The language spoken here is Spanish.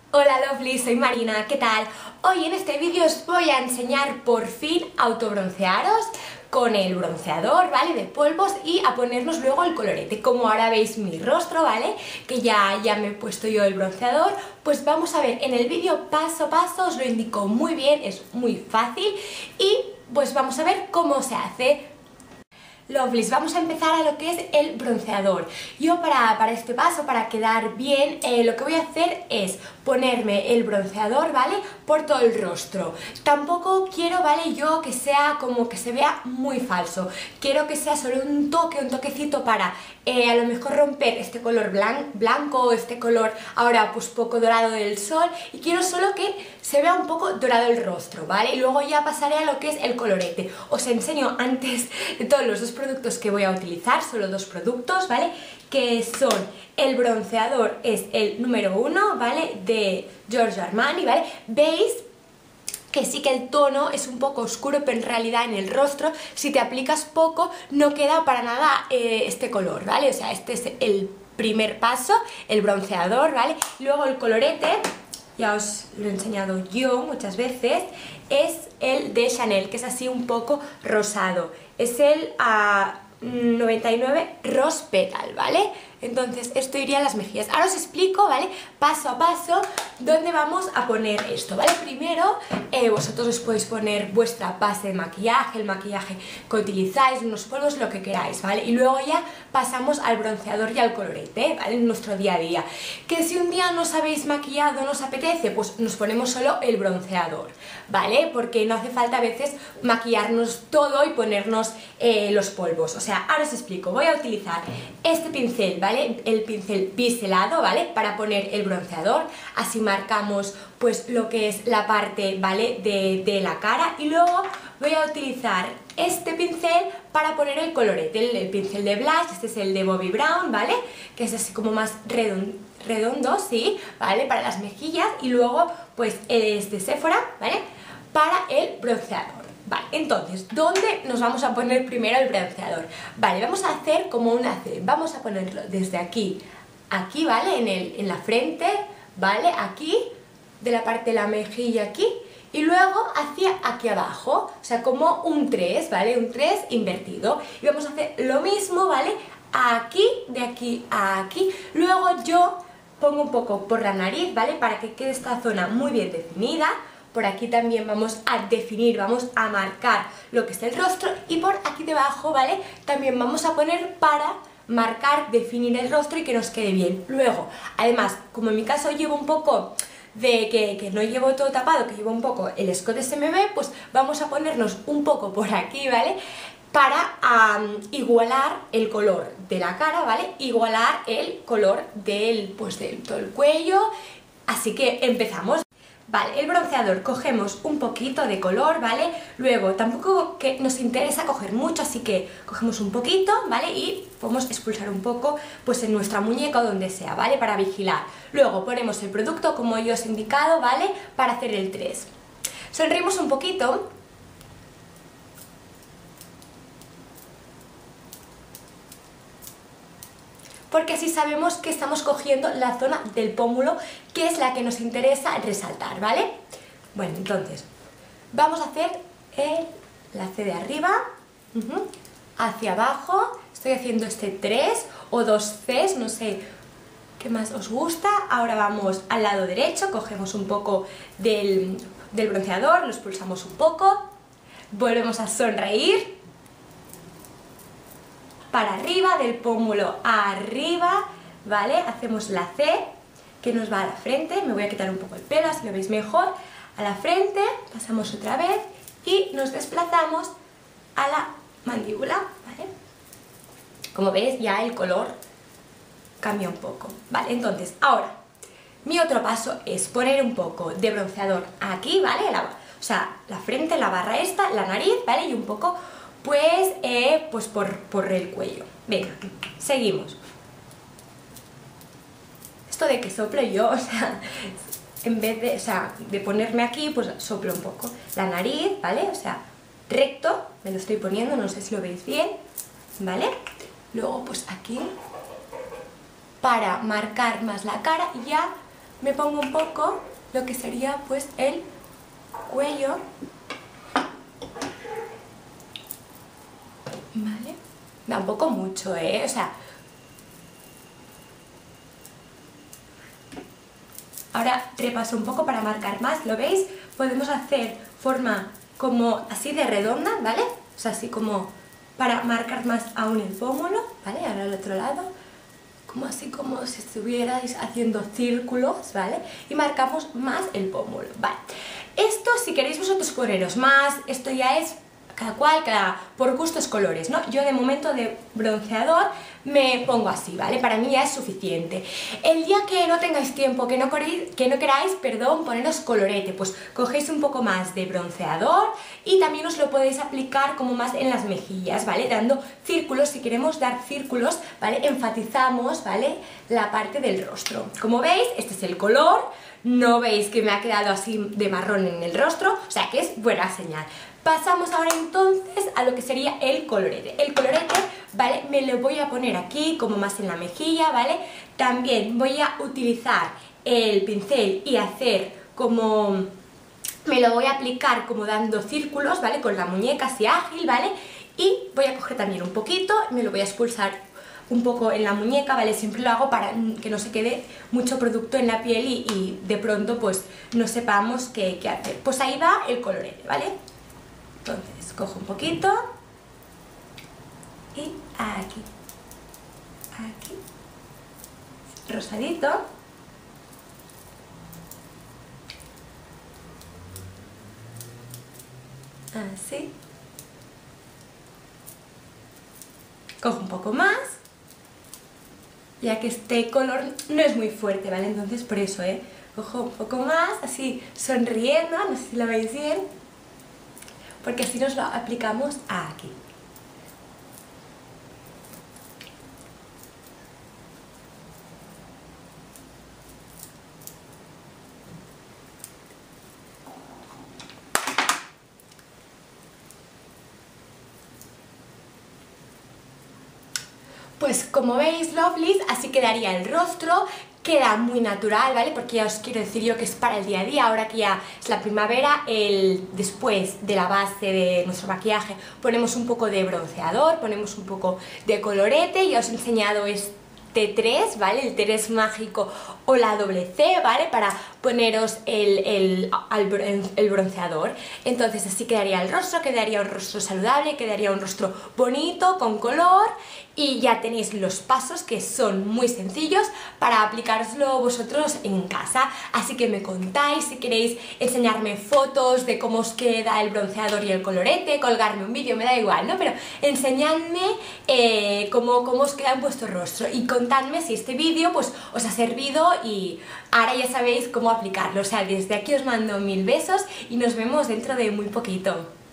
Hola lovely, soy Marina, ¿qué tal? Hoy en este vídeo os voy a enseñar por fin a autobroncearos con el bronceador, ¿vale? De polvos y a ponernos luego el colorete. Como ahora veis mi rostro, ¿vale? Que ya me he puesto yo el bronceador, pues vamos a ver en el vídeo paso a paso, os lo indico muy bien, es muy fácil y pues vamos a ver cómo se hace. Lovelies, vamos a empezar a lo que es el bronceador. Yo para este paso, para quedar bien, lo que voy a hacer es ponerme el bronceador, ¿vale? Por todo el rostro. Tampoco quiero, ¿vale? Yo que sea como que se vea muy falso. Quiero que sea solo un toquecito para a lo mejor romper este color blanco, este color ahora pues poco dorado del sol, y quiero solo que se vea un poco dorado el rostro, ¿vale? Y luego ya pasaré a lo que es el colorete. Os enseño antes de todos los dos productos que voy a utilizar, solo dos productos, ¿vale? Que son el bronceador, es el número 1, ¿vale? De Giorgio Armani, ¿vale? Veis que sí que el tono es un poco oscuro, pero en realidad en el rostro, si te aplicas poco, no queda para nada este color, ¿vale? O sea, este es el primer paso, el bronceador, ¿vale? Luego el colorete, ya os lo he enseñado yo muchas veces, es el de Chanel, que es así un poco rosado. Es el 99 Rose Petal, ¿vale? Entonces esto iría a las mejillas. Ahora os explico, ¿vale? Paso a paso dónde vamos a poner esto, ¿vale? Primero vosotros os podéis poner vuestra base de maquillaje, el maquillaje que utilizáis, unos polvos, lo que queráis, ¿vale? Y luego ya pasamos al bronceador y al colorete, ¿vale? En nuestro día a día. Que si un día no os habéis maquillado, no os apetece, pues nos ponemos solo el bronceador, ¿vale? Porque no hace falta a veces maquillarnos todo y ponernos los polvos. O sea, ahora os explico. Voy a utilizar este pincel, ¿vale? El pincel biselado, ¿vale? Para poner el bronceador, así marcamos pues lo que es la parte, ¿vale? De la cara, y luego voy a utilizar este pincel para poner el colorete, el pincel de blush, este es el de Bobbi Brown, ¿vale? Que es así como más redondo, sí, ¿vale? Para las mejillas, y luego pues es de Sephora, ¿vale? Para el bronceador. Vale, entonces, ¿dónde nos vamos a poner primero el bronceador? Vale, vamos a hacer como una C. Vamos a ponerlo desde aquí, aquí, ¿vale? En la frente, ¿vale? Aquí, de la parte de la mejilla aquí, y luego hacia aquí abajo, o sea, como un 3, ¿vale? Un 3 invertido. Y vamos a hacer lo mismo, ¿vale? Aquí, de aquí a aquí. Luego yo pongo un poco por la nariz, ¿vale? Para que quede esta zona muy bien definida. Por aquí también vamos a definir, vamos a marcar lo que es el rostro, y por aquí debajo, ¿vale? También vamos a poner para marcar, definir el rostro y que nos quede bien. Luego, además, como en mi caso llevo un poco de que no llevo todo tapado, que llevo un poco el escote se me ve, pues vamos a ponernos un poco por aquí, ¿vale? Para igualar el color de la cara, ¿vale? Igualar el color del todo el cuello. Así que empezamos. Vale, el bronceador, cogemos un poquito de color, ¿vale? Luego, tampoco que nos interesa coger mucho, así que cogemos un poquito, ¿vale? Y podemos expulsar un poco, pues en nuestra muñeca o donde sea, ¿vale? Para vigilar. Luego ponemos el producto, como yo os he indicado, ¿vale? Para hacer el 3. Sonreímos un poquito. Porque así sabemos que estamos cogiendo la zona del pómulo, que es la que nos interesa resaltar, ¿vale? Bueno, entonces, vamos a hacer la C de arriba, hacia abajo. Estoy haciendo este 3 o 2 Cs, no sé qué más os gusta. Ahora vamos al lado derecho, cogemos un poco del bronceador, lo expulsamos un poco, volvemos a sonreír. Para arriba, del pómulo arriba, ¿vale? Hacemos la C, que nos va a la frente. Me voy a quitar un poco el pelo, así lo veis mejor. A la frente, pasamos otra vez y nos desplazamos a la mandíbula, ¿vale? Como veis, ya el color cambia un poco, ¿vale? Entonces, ahora, mi otro paso es poner un poco de bronceador aquí, ¿vale? O sea, la frente, la barra esta, la nariz, ¿vale? Y un poco pues por el cuello. Venga, seguimos. Esto de que soplo yo, o sea, en vez de, de ponerme aquí, pues soplo un poco. La nariz, ¿vale? O sea, recto, me lo estoy poniendo, no sé si lo veis bien, ¿vale? Luego, pues aquí, para marcar más la cara, ya me pongo un poco lo que sería pues el cuello, ¿vale? Tampoco mucho, o sea, ahora repaso un poco para marcar más, ¿lo veis? Podemos hacer forma como así de redonda, ¿vale? O sea, así como para marcar más aún el pómulo, ¿vale? Ahora al otro lado, como así como si estuvierais haciendo círculos, ¿vale? Y marcamos más el pómulo, ¿vale? Esto, si queréis vosotros poneros más, esto ya es cada cual, por gustos colores, ¿no? Yo de momento de bronceador me pongo así, ¿vale? Para mí ya es suficiente. El día que no tengáis tiempo, que no queráis, poneros colorete, pues cogéis un poco más de bronceador y también os lo podéis aplicar como más en las mejillas, ¿vale? Dando círculos, si queremos dar círculos, ¿vale? Enfatizamos, ¿vale? La parte del rostro. Como veis, este es el color, no veis que me ha quedado así de marrón en el rostro, o sea que es buena señal. Pasamos ahora entonces a lo que sería el colorete. El colorete, ¿vale? Me lo voy a poner aquí, como más en la mejilla, ¿vale? También voy a utilizar el pincel y hacer como... me lo voy a aplicar como dando círculos, ¿vale? Con la muñeca así ágil, ¿vale? Y voy a coger también un poquito, me lo voy a expulsar un poco en la muñeca, ¿vale? Siempre lo hago para que no se quede mucho producto en la piel y de pronto pues no sepamos qué hacer. Pues ahí va el colorete, ¿vale? Entonces, cojo un poquito y aquí, rosadito. Así. Cojo un poco más, ya que este color no es muy fuerte, ¿vale? Entonces por eso, cojo un poco más, así sonriendo, no sé si lo veis bien, porque así nos lo aplicamos aquí. Pues como veis, lovelies, así quedaría el rostro. Queda muy natural, ¿vale? Porque ya os quiero decir yo que es para el día a día, ahora que ya es la primavera, después de la base de nuestro maquillaje ponemos un poco de bronceador, ponemos un poco de colorete, ya os he enseñado este 3, ¿vale? El 3 mágico o la doble C, ¿vale? Para poneros el bronceador. Entonces así quedaría el rostro, quedaría un rostro saludable, quedaría un rostro bonito, con color, y ya tenéis los pasos que son muy sencillos para aplicároslo vosotros en casa. Así que me contáis si queréis enseñarme fotos de cómo os queda el bronceador y el colorete, colgarme un vídeo, me da igual, ¿no? Pero enseñadme cómo os queda en vuestro rostro y contadme si este vídeo pues os ha servido y ahora ya sabéis cómo aplicarlo. O sea, desde aquí os mando 1000 besos y nos vemos dentro de muy poquito.